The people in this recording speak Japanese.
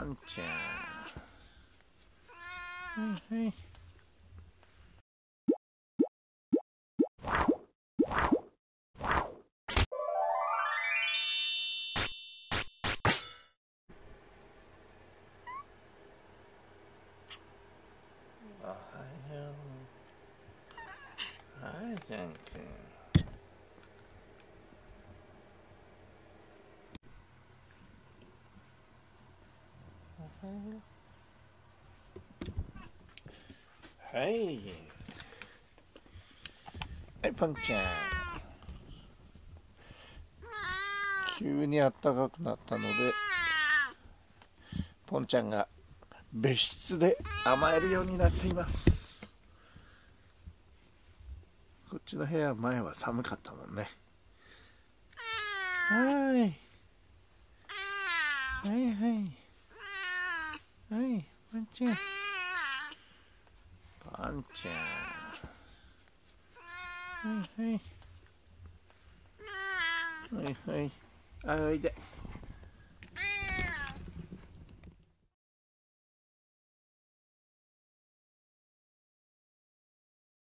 ンちゃん。はいはい。おはよう。はい、ジャン君。おはよう。はい。はい、パンちゃん。急に暖かくなったので、ポンちゃんが別室で甘えるようになっています。こっちの部屋前は寒かったもんね。はい。はいはい。はい、パンちゃん。パンちゃん。はいはい。はいはい。あ、おいで。